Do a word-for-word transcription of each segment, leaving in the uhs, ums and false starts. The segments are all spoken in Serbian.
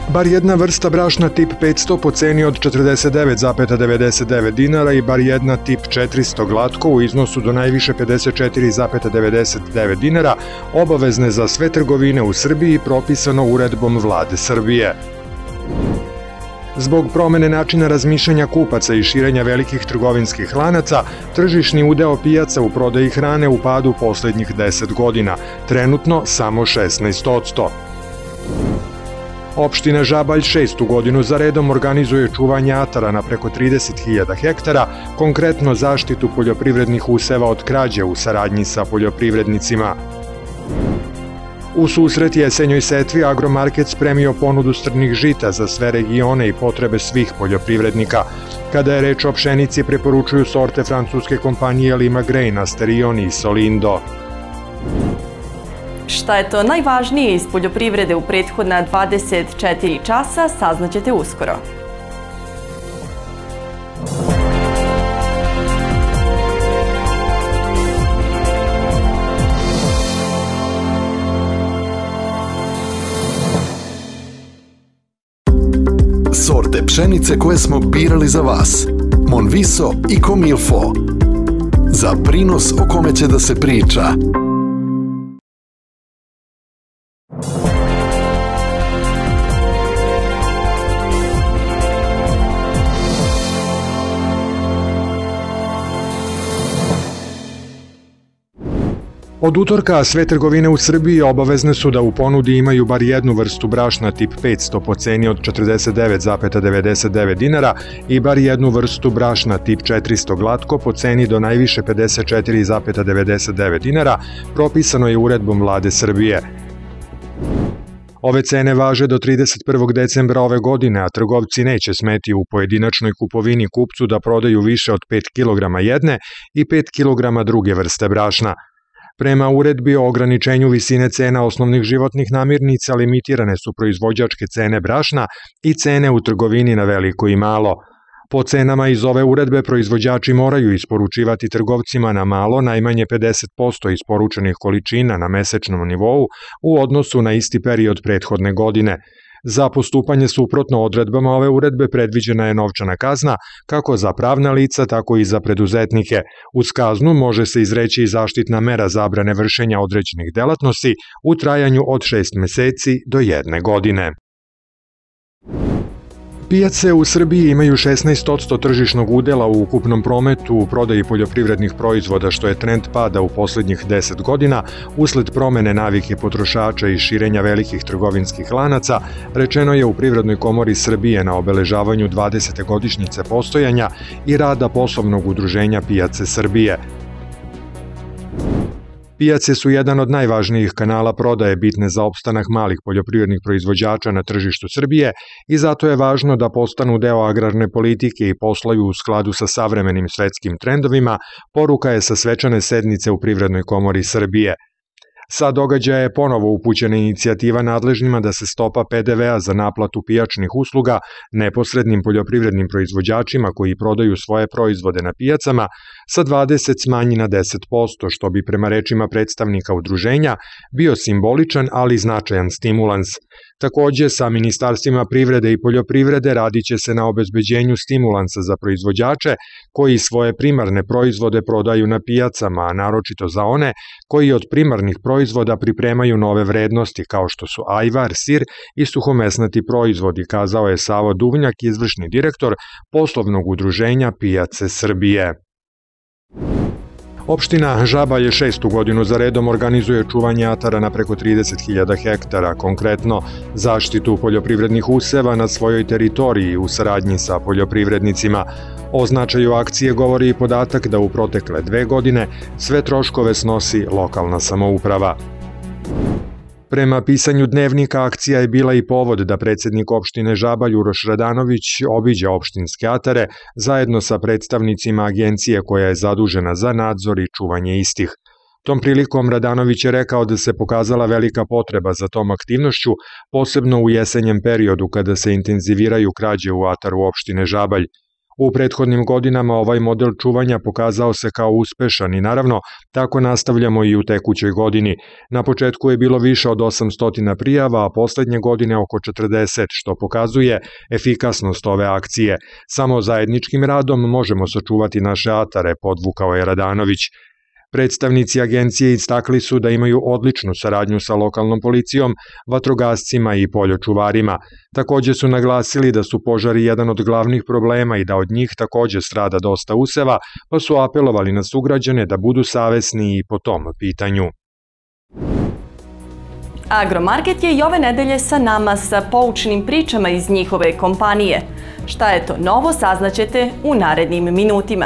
Bar jedna vrsta brašna tip petsto po ceni od četrdeset devet zarez devedeset devet dinara i bar jedna tip četiristo glatko u iznosu do najviše pedeset četiri zarez devedeset devet dinara obavezne za sve trgovine u Srbiji propisano uredbom Vlade Srbije. Zbog promene načina razmišljanja kupaca i širenja velikih trgovinskih lanaca, tržišni udeo pijaca u prodaji hrane u padu poslednjih deset godina, trenutno samo šesnaest posto. Opština Žabalj šestu godinu za redom organizuje čuvanje atara na preko trideset hiljada hektara, konkretno zaštitu poljoprivrednih useva od krađe u saradnji sa poljoprivrednicima. U susret jesenjoj setvi Agromarket spremio ponudu strnih žita za sve regione i potrebe svih poljoprivrednika. Kada je reč o pšenici, preporučuju sorte francuske kompanije Lima Grain, Asterion i Solindo. Šta je to najvažnije iz poljoprivrede u prethodna dvadeset četiri časa, saznaćete uskoro. Sorte pšenice koje smo birali za vas. Monviso i Komilfo. Za prinos o kome će da se priča. Od utorka sve trgovine u Srbiji obavezne su da u ponudi imaju bar jednu vrstu brašna tip petsto po ceni od četrdeset devet zarez devedeset devet dinara i bar jednu vrstu brašna tip četiristo glatko po ceni do najviše pedeset četiri zarez devedeset devet dinara, propisano je uredbom Vlade Srbije. Ove cene važe do trideset prvog decembra ove godine, a trgovci neće smeti u pojedinačnoj kupovini kupcu da prodaju više od pet kilograma jedne i pet kilograma druge vrste brašna. Prema uredbi o ograničenju visine cena osnovnih životnih namirnica limitirane su proizvođačke cene brašna i cene u trgovini na veliko i malo. Po cenama iz ove uredbe proizvođači moraju isporučivati trgovcima na malo najmanje pedeset posto isporučenih količina na mesečnom nivou u odnosu na isti period prethodne godine. Za postupanje suprotno odredbama ove uredbe predviđena je novčana kazna kako za pravna lica, tako i za preduzetnike. Uz kaznu može se izreći i zaštitna mera zabrane vršenja određenih delatnosti u trajanju od šest meseci do jedne godine. Pijace u Srbiji imaju šesnaest posto tržišnog udela u ukupnom prometu u prodaji poljoprivrednih proizvoda, što je trend pada u poslednjih deset godina usled promene navike potrošača i širenja velikih trgovinskih lanaca, rečeno je u Privrednoj komori Srbije na obeležavanju dvadesete godišnjice postojanja i rada poslovnog udruženja Pijace Srbije. Pijace su jedan od najvažnijih kanala prodaje bitne za opstanak malih poljoprivrednih proizvođača na tržištu Srbije i zato je važno da postanu deo agrarne politike i posluju u skladu sa savremenim svetskim trendovima, poruka je sa svečane sednice u Privrednoj komori Srbije. Sa događaja je ponovo upućena inicijativa nadležnima da se stopa pe de ve a za naplatu pijačnih usluga neposrednim poljoprivrednim proizvođačima koji prodaju svoje proizvode na pijacama sa dvadeset smanji na deset posto, što bi prema rečima predstavnika udruženja bio simboličan, ali značajan stimulans. Takođe, sa ministarstvima privrede i poljoprivrede radit će se na obezbeđenju stimulansa za proizvođače koji svoje primarne proizvode prodaju na pijacama, a naročito za one koji od primarnih proizvoda pripremaju nove vrednosti kao što su ajvar, sir i suhomesnati proizvodi, kazao je Savo Duvnjak, izvršni direktor poslovnog udruženja Pijace Srbije. Opština Žabalj šestu godinu za redom organizuje čuvanje atara na preko trideset hiljada hektara, konkretno zaštitu poljoprivrednih useva na svojoj teritoriji u saradnji sa poljoprivrednicima. O značaju akcije govori i podatak da u protekle dve godine sve troškove snosi lokalna samouprava. Prema pisanju Dnevnika, akcija je bila i povod da predsednik opštine Žabalj Uroš Radanović obiđe opštinske atare zajedno sa predstavnicima agencije koja je zadužena za nadzor i čuvanje istih. Tom prilikom Radanović je rekao da se pokazala velika potreba za tom aktivnošću, posebno u jesenjem periodu kada se intenziviraju krađe u ataru opštine Žabalj. U prethodnim godinama ovaj model čuvanja pokazao se kao uspešan i naravno tako nastavljamo i u tekućoj godini. Na početku je bilo više od osamsto prijava, a poslednje godine oko četrdeset, što pokazuje efikasnost ove akcije. Samo zajedničkim radom možemo sačuvati naše atare, podvukao je Radanović. Predstavnici agencije istakli su da imaju odličnu saradnju sa lokalnom policijom, vatrogascima i poljočuvarima. Takođe su naglasili da su požari jedan od glavnih problema i da od njih takođe strada dosta useva, pa su apelovali na sugrađane da budu savesni i po tom pitanju. Agromarket je i ove nedelje sa nama sa poučnim pričama iz njihove kompanije. Šta je to novo, saznaćete u narednim minutima.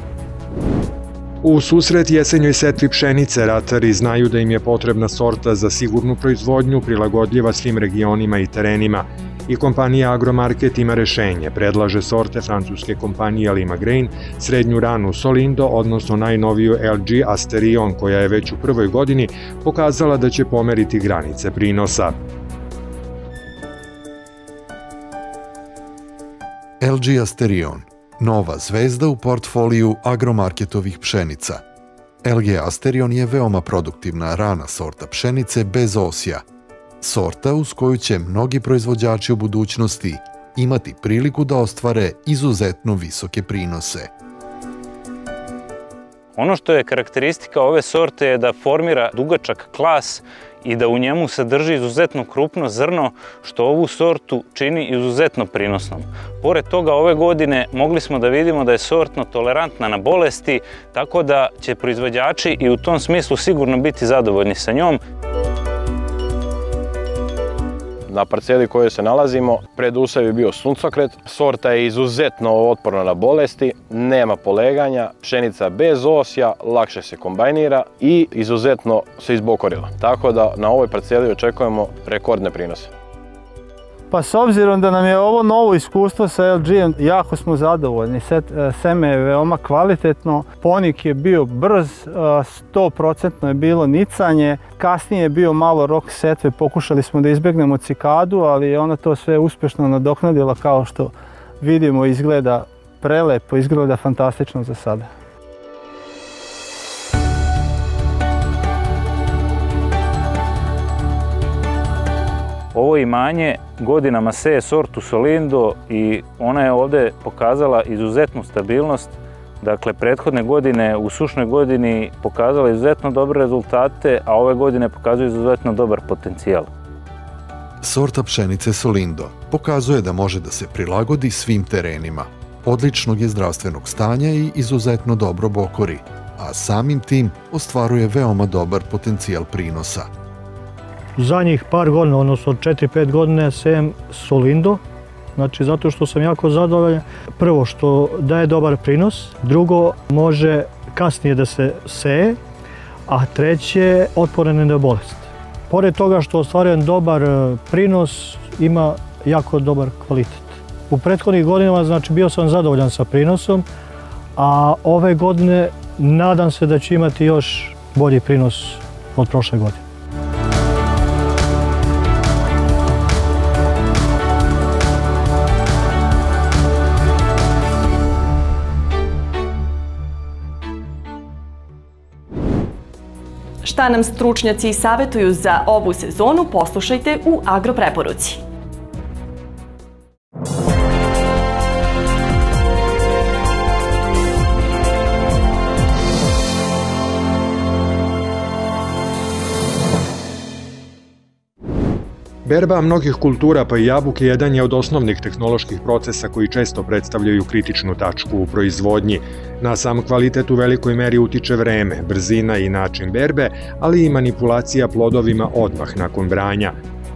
U susret jesenjoj setvi pšenice ratari znaju da im je potrebna sorta za sigurnu proizvodnju prilagodljiva svim regionima i terenima. I kompanija Agromarket ima rešenje, predlaže sorte francuske kompanije Lima Grain, srednju ranu Solindo, odnosno najnoviju L G Asterion, koja je već u prvoj godini pokazala da će pomeriti granice prinosa. L G Asterion, nova zvezda u portfoliju Agromarketovih pšenica. L G Asterion je veoma produktivna rana sorta pšenice bez osja. Sorta uz koju će mnogi proizvođači u budućnosti imati priliku da ostvare izuzetno visoke prinose. Ono što je karakteristika ove sorte je da formira dugačak klas i da u njemu sadrži izuzetno krupno zrno, što ovu sortu čini izuzetno prinosnom. Pored toga, ove godine mogli smo da vidimo da je sortno tolerantna na bolesti, tako da će proizvođači i u tom smislu sigurno biti zadovoljni sa njom. Na parceli kojoj se nalazimo, predusav je bio suncokret, sorta je izuzetno otporna na bolesti, nema poleganja, pšenica bez osja, lakše se kombajnira i izuzetno se izbokorila. Tako da na ovoj parceli očekujemo rekordne prinose. Pa s obzirom da nam je ovo novo iskustvo sa L G-em, jako smo zadovoljni. Seme je veoma kvalitetno, ponik je bio brz, sto posto je bilo nicanje, kasnije je bio malo rok setve, pokušali smo da izbegnemo cikadu, ali ona to sve uspešno nadoknadila, kao što vidimo, izgleda prelepo, izgleda fantastično za sada. Ovo imanje godinama seje sortu Solindo i ona je ovde pokazala izuzetnu stabilnost. Dakle, prethodne godine u sušnoj godini pokazala izuzetno dobre rezultate, a ove godine pokazuje izuzetno dobar potencijal. Sorta pšenice Solindo pokazuje da može da se prilagodi svim terenima. Odličnog je zdravstvenog stanja i izuzetno dobro bokori, a samim tim ostvaruje veoma dobar potencijal prinosa. Zadnjih par godina, odnosno četiri pet godine, sejem Solindo, znači zato što sam jako zadovoljan. Prvo što daje dobar prinos, drugo može kasnije da se seje, a treće otporan je na bolest. Pored toga što ostvarujem dobar prinos, ima jako dobar kvalitet. U prethodnih godinama znači bio sam zadovoljan sa prinosom, a ove godine nadam se da će imati još bolji prinos od prošle godine. Šta nam stručnjaci savjetuju za ovu sezonu, poslušajte u Agropreporuci. Berba mnogih kultura pa i jabuke jedan je od osnovnih tehnoloških procesa koji često predstavljaju kritičnu tačku u proizvodnji. Na sam kvalitet u velikoj meri utiče vreme, brzina i način berbe, ali i manipulacija plodovima odmah nakon branja.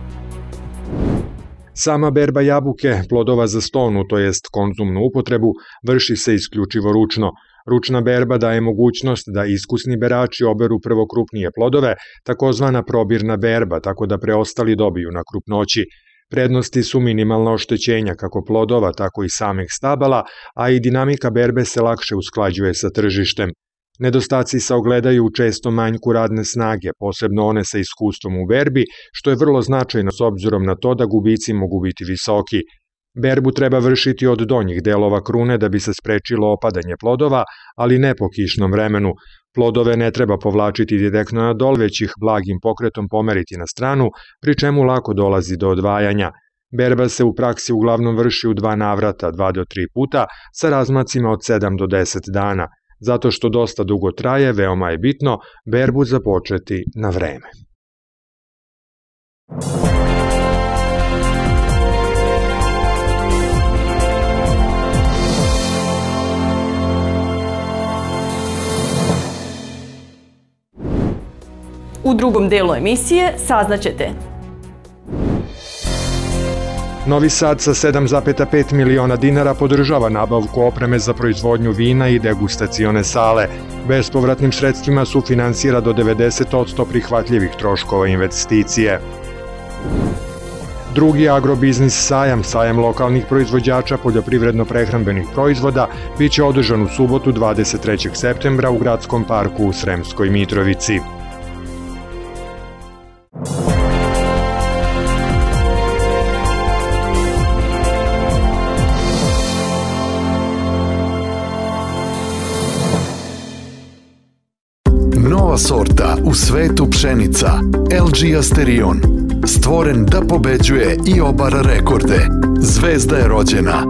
Sama berba jabuke, plodova za stonu, to jest konzumnu upotrebu, vrši se isključivo ručno. Ručna berba daje mogućnost da iskusni berači oberu prvo krupnije plodove, takozvana probirna berba, tako da preostali dobiju na krupnoći. Prednosti su minimalna oštećenja kako plodova, tako i samih stabala, a i dinamika berbe se lakše usklađuje sa tržištem. Nedostaci se ogledaju u često manjku radne snage, posebno one sa iskustvom u berbi, što je vrlo značajno s obzirom na to da gubici mogu biti visoki. Berbu treba vršiti od donjih delova krune da bi se sprečilo opadanje plodova, ali ne po kišnom vremenu. Plodove ne treba povlačiti direktno na dol, već ih blagim pokretom pomeriti na stranu, pri čemu lako dolazi do odvajanja. Berba se u praksi uglavnom vrši u dva navrata, dva do tri puta, sa razmacima od sedam do deset dana. Zato što dosta dugo traje, veoma je bitno berbu započeti na vreme. U drugom delu emisije saznaćete: Novi Sad sa sedam zarez pet miliona dinara podržava nabavku opreme za proizvodnju vina i degustacione sale. Bespovratnim sredstvima sufinansira do devedeset posto prihvatljivih troškova investicije. Drugi agrobiznis sajam, sajam lokalnih proizvođača poljoprivredno-prehrambenih proizvoda, biće održan u subotu dvadeset trećeg septembra u Gradskom parku u Sremskoj Mitrovici. Nova sorta u svetu pšenica, L G Asterion, stvoren da pobeđuje i obara rekorde. Zvezda je rođena.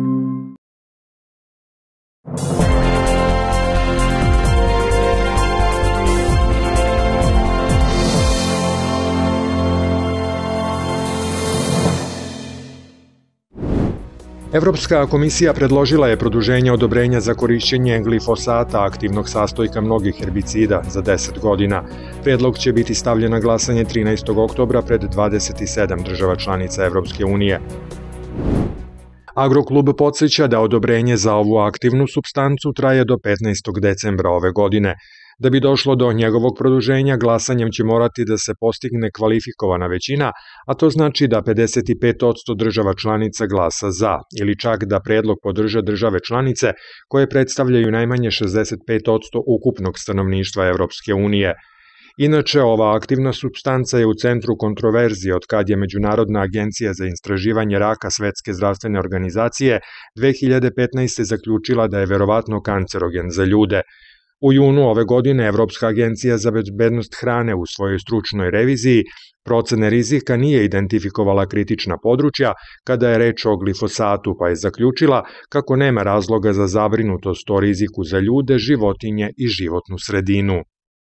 Evropska komisija predložila je produženje odobrenja za korišćenje glifosata, aktivnog sastojka mnogih herbicida, za deset godina. Predlog će biti stavljen na glasanje trinaestog oktobra pred dvadeset sedam država članica Evropske unije. Agroklub podsjeća da odobrenje za ovu aktivnu supstancu traje do petnaestog decembra ove godine. Da bi došlo do njegovog produženja, glasanjem će morati da se postigne kvalifikovana većina, a to znači da pedeset pet posto država članica glasa za, ili čak da predlog podrže države članice koje predstavljaju najmanje šezdeset pet posto ukupnog stanovništva Evropske unije. Inače, ova aktivna supstanca je u centru kontroverzije od kad je Međunarodna agencija za istraživanje raka Svetske zdravstvene organizacije dve hiljade petnaeste. zaključila da je verovatno kancerogen za ljude. U junu ove godine Evropska agencija za bezbednost hrane u svojoj stručnoj reviziji procene rizika nije identifikovala kritična područja kada je reč o glifosatu, pa je zaključila kako nema razloga za zabrinutost o riziku za ljude, životinje i životnu sredinu.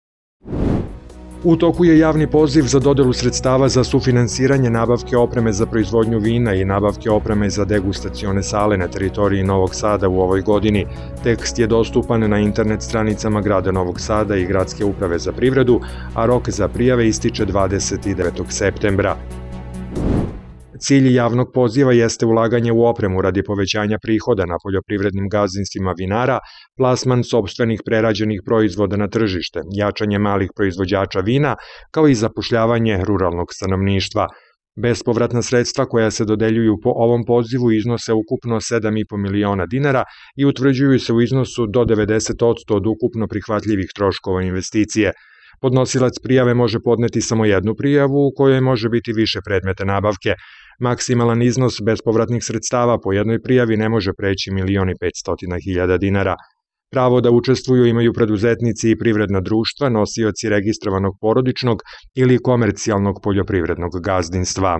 U toku je javni poziv za dodelu sredstava za sufinansiranje nabavke opreme za proizvodnju vina i nabavke opreme za degustacione sale na teritoriji Novog Sada u ovoj godini. Tekst je dostupan na internet stranicama grada Novog Sada i Gradske uprave za privredu, a rok za prijave ističe dvadeset devetog septembra. Cilj javnog poziva jeste ulaganje u opremu radi povećanja prihoda na poljoprivrednim gazdinstvima vinara, plasman sopstvenih prerađenih proizvoda na tržište, jačanje malih proizvođača vina, kao i zapošljavanje ruralnog stanovništva. Bespovratna sredstva koja se dodeljuju po ovom pozivu iznose ukupno sedam zarez pet miliona dinara i utvrđuju se u iznosu do devedeset posto od ukupno prihvatljivih troškova investicije. Podnosilac prijave može podneti samo jednu prijavu u kojoj može biti više predmeta nabavke. Maksimalan iznos bespovratnih sredstava po jednoj prijavi ne može preći milion i petsto hiljada dinara. Pravo da učestvuju imaju preduzetnici i privredna društva, nosioci registrovanog porodičnog ili komercijalnog poljoprivrednog gazdinstva.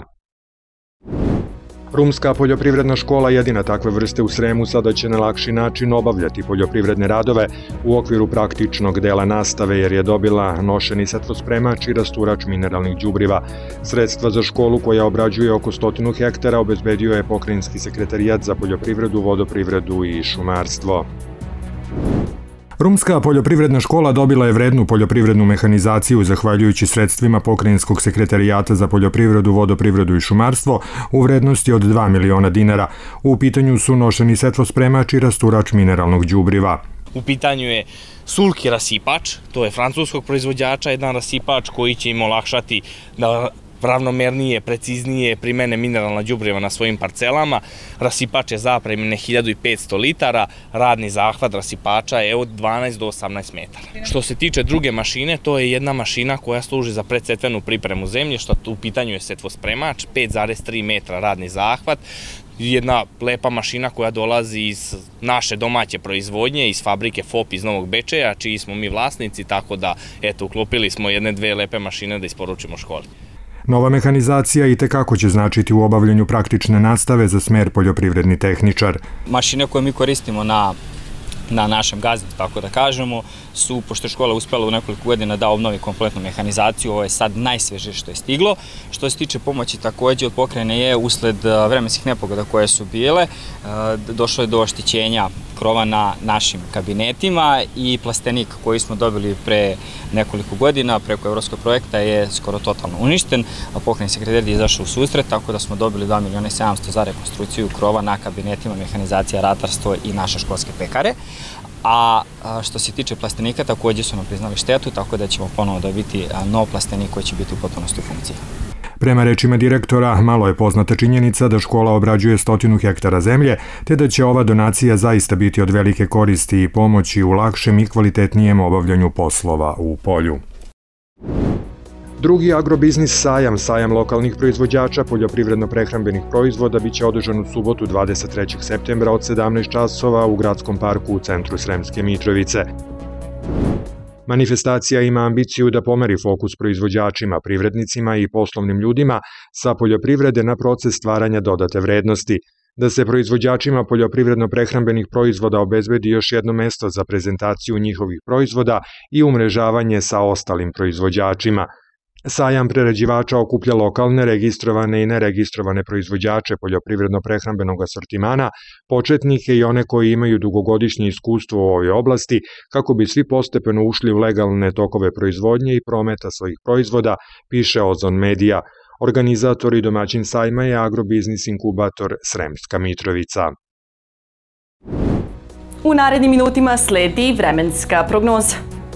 Rumska poljoprivredna škola, jedina takve vrste u Sremu, sada će na lakši način obavljati poljoprivredne radove u okviru praktičnog dela nastave jer je dobila nošeni setvospremač i rasturač mineralnih đubriva. Sredstva za školu, koja obrađuje oko stotinu hektara, obezbedio je Pokrajinski sekretarijat za poljoprivredu, vodoprivredu i šumarstvo. Rumska poljoprivredna škola dobila je vrednu poljoprivrednu mehanizaciju zahvaljujući sredstvima Pokrajinskog sekretarijata za poljoprivredu, vodoprivredu i šumarstvo u vrednosti od dva miliona dinara. U pitanju su nošeni setvospremač i rasturač mineralnog đubriva. U pitanju je sulki rasipač, to je francuskog proizvođača, jedan rasipač koji će im olakšati da ravnomernije, preciznije primene mineralna đubriva na svojim parcelama. Rasipač je zapremine hiljadu petsto litara, radni zahvat rasipača je od dvanaest do osamnaest metara. Što se tiče druge mašine, to je jedna mašina koja služi za predsetvenu pripremu zemlje, što u pitanju je setvospremač, pet zarez tri metra radni zahvat, jedna lepa mašina koja dolazi iz naše domaće proizvodnje, iz fabrike F O P iz Novog Bečeja, čiji smo mi vlasnici, tako da, eto, uklopili smo jedne dve lepe mašine da isporučimo školi. Nova mehanizacija i tekako će značiti u obavljanju praktične nastave za smer poljoprivredni tehničar. Mašine koje mi koristimo na na našem gazdinstvu, tako da kažemo, su, pošto je škola uspela u nekoliko godina da obnovi kompletnu mehanizaciju, ovo je sad najsvežije što je stiglo. Što se tiče pomoći takođe od pokrajine je, usled vremenskih nepogoda koje su bile, došlo je do oštećenja krova na našim kabinetima i plastenik koji smo dobili pre nekoliko godina preko evropskog projekta je skoro totalno uništen, a pokrajni sekretar je izašao u susret, tako da smo dobili dva miliona i sedamsto za rekonstrukciju krova na kabinetima mehanizacija, ratarstvo i naše školske pekare. A što se tiče plastenika, takođe su nam priznali štetu, tako da ćemo ponovo dobiti nov plastenik koji će biti u potpunosti u funkciji. Prema rečima direktora, malo je poznata činjenica da škola obrađuje stotinu hektara zemlje, te da će ova donacija zaista biti od velike koristi i pomoći u lakšem i kvalitetnijem obavljanju poslova u polju. Drugi agrobiznis sajam, sajam lokalnih proizvođača poljoprivredno-prehrambenih proizvoda, biće održan u subotu dvadeset trećeg septembra od sedamnaest časova u gradskom parku u centru Sremske Mitrovice. Manifestacija ima ambiciju da pomeri fokus proizvođačima, privrednicima i poslovnim ljudima sa poljoprivrede na proces stvaranja dodate vrednosti, da se proizvođačima poljoprivredno-prehrambenih proizvoda obezbedi još jedno mesto za prezentaciju njihovih proizvoda i umrežavanje sa ostalim proizvođačima. Sajam prerađivača okuplja lokalne, registrovane i neregistrovane proizvođače poljoprivredno-prehrambenog asortimana, početnike i one koji imaju dugogodišnje iskustvo u ovoj oblasti, kako bi svi postepeno ušli u legalne tokove proizvodnje i prometa svojih proizvoda, piše Ozon Medija. Organizator i domaćin sajma je Agrobiznis inkubator Sremska Mitrovica. U narednim minutima sledi vremenska prognoza.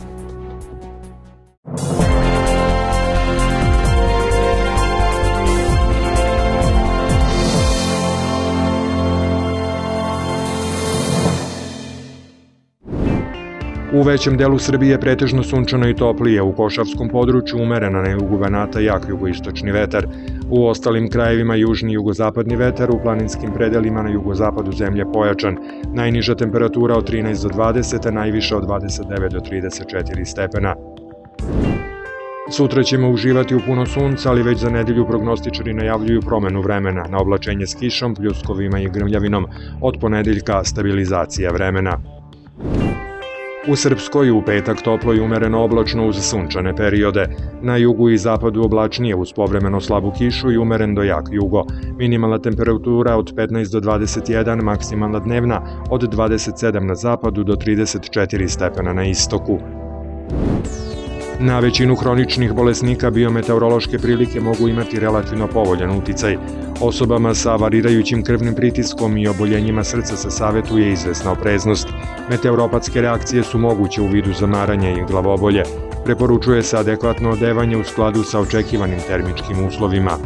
U većem delu Srbije pretežno sunčano i toplije, u Košavskom području umerena na jugu Banata jak jugoistočni vetar. U ostalim krajevima južni i jugozapadni vetar, u planinskim predelima na jugozapadu zemlje pojačan. Najniža temperatura od trinaest do dvadeset, a najviša od dvadeset devet do trideset četiri stepena. Sutra ćemo uživati u puno sunca, ali već za nedelju prognostičari najavljuju promenu vremena na oblačenje s kišom, pljuskovima i grmljavinom. Od ponedeljka stabilizacija vremena. U Srpskoj u petak toplo i umereno oblačno uz sunčane periode. Na jugu i zapadu oblačnije uz povremeno slabu kišu i umeren do jak jugo. Minimalna temperatura od petnaest do dvadeset jedan, maksimalna dnevna od dvadeset sedam na zapadu do trideset četiri stepena na istoku. Na većinu hroničnih bolesnika biometeorološke prilike mogu imati relativno povoljan uticaj. Osobama sa varirajućim krvnim pritiskom i oboljenjima srca se savetuje izvesna opreznost. Meteoropatske reakcije su moguće u vidu zamaranja i glavobolje. Preporučuje se adekvatno odevanje u skladu sa očekivanim termičkim uslovima.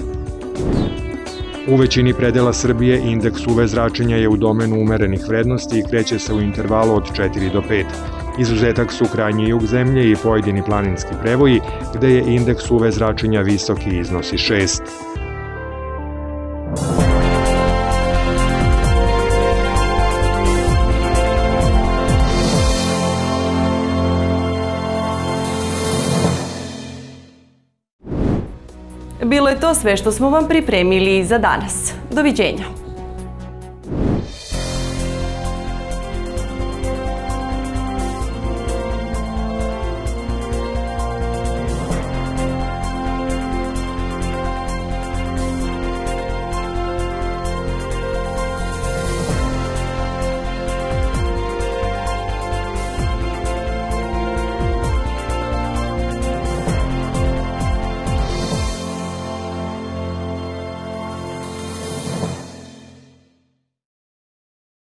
U većini predela Srbije indeks U V zračenja je u domenu umerenih vrednosti i kreće se u intervalu od četiri do pet. Izuzetak su krajnji jug zemlje i pojedini planinski prevoji, gde je indeks U V zračenja visoki i iznosi šest. Bilo je to sve što smo vam pripremili za danas. Doviđenja.